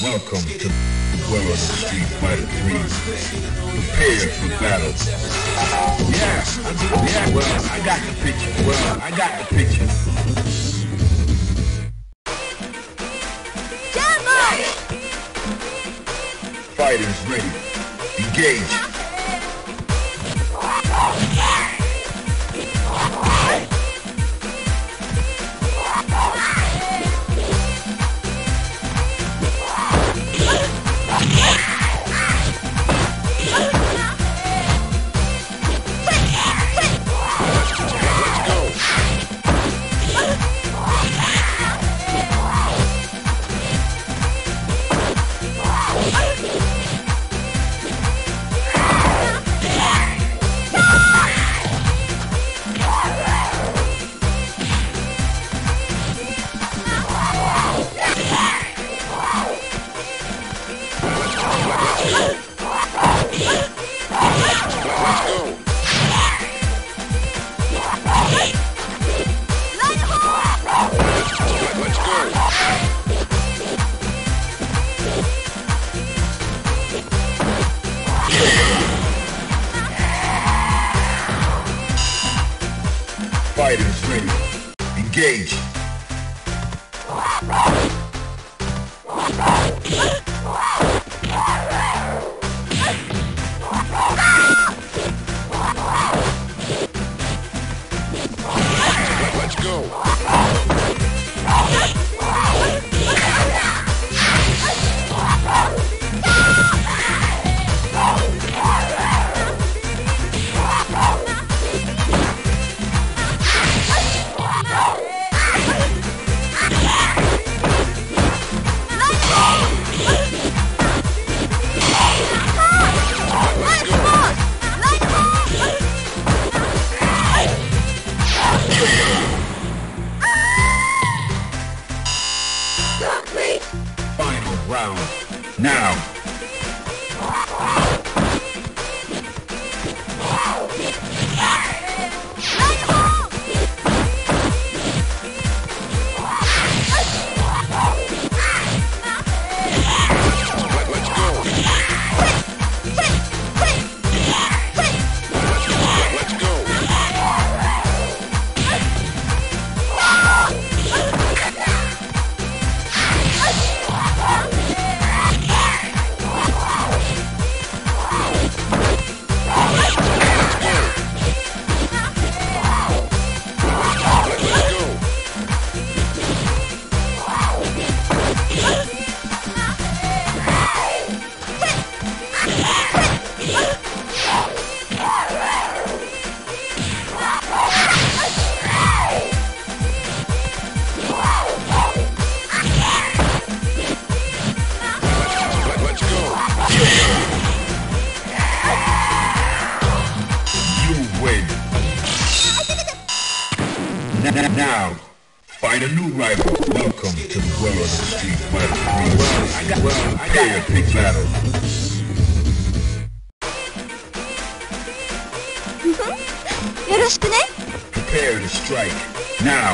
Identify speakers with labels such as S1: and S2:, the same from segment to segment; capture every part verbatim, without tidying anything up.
S1: Welcome to the world of Street Fighter three. Prepare for battle. Yeah, I, yeah, well, I got the picture. Well, I got the picture. Fighters ready. Engage. Fighters ready. Engage. Let's go. Final round. Now. Now, find a new rival. Welcome to the world of Street Fighter three. Well, I got, well, I got a big battle. Prepare to strike. Now.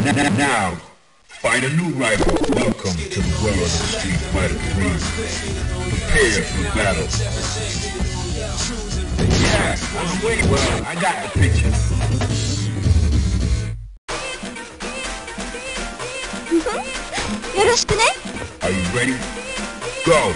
S1: Now, find a new rival. Welcome to the world of Street Fighter three. Prepare for battle. Yeah, I'm waiting. Well, I got the picture. Are you ready? Go!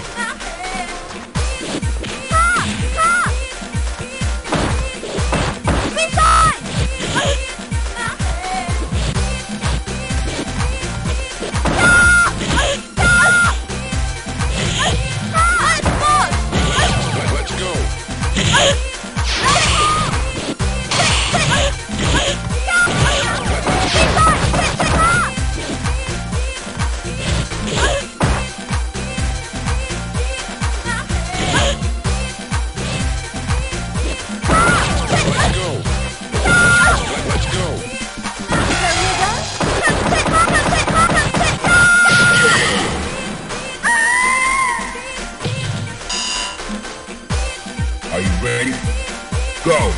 S1: Are you ready? Go!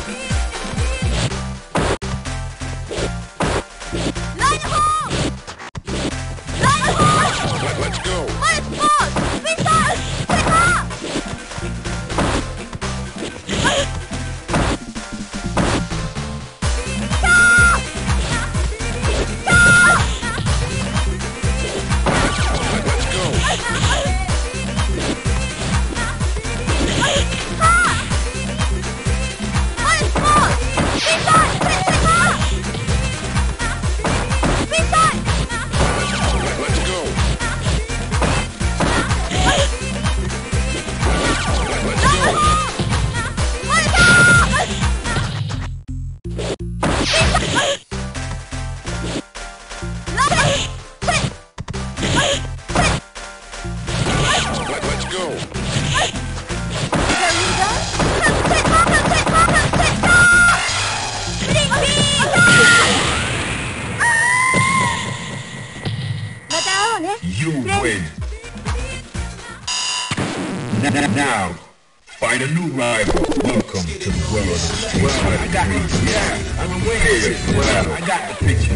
S1: Let's go! You win. Now, find a new rival. Welcome to the world of Street Fighter. I got it. Yeah, I'm waiting. Well, I got the picture.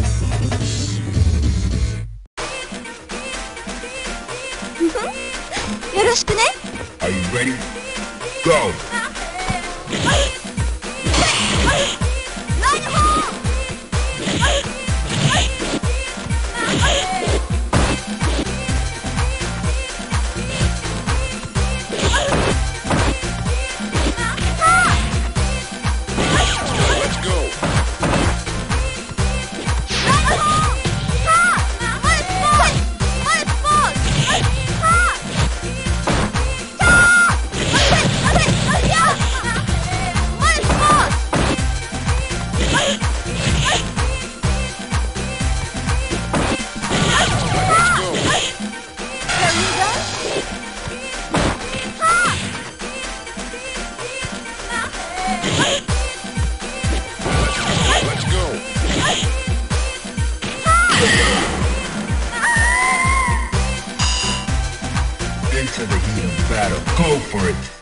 S1: Are you ready? Go! Into the heat of battle. Go for it.